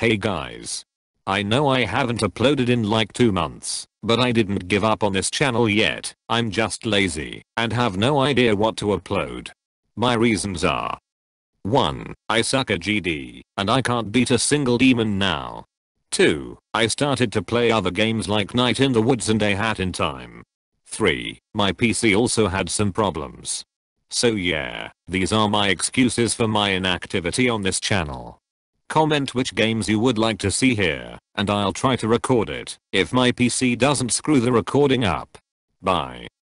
Hey guys. I know I haven't uploaded in like 2 months, but I didn't give up on this channel yet. I'm just lazy and have no idea what to upload. My reasons are: 1. I suck at GD and I can't beat a single demon now. 2. I started to play other games like Night in the Woods and A Hat in Time. 3. My PC also had some problems. So yeah, these are my excuses for my inactivity on this channel. Comment which games you would like to see here, and I'll try to record it if my PC doesn't screw the recording up. Bye.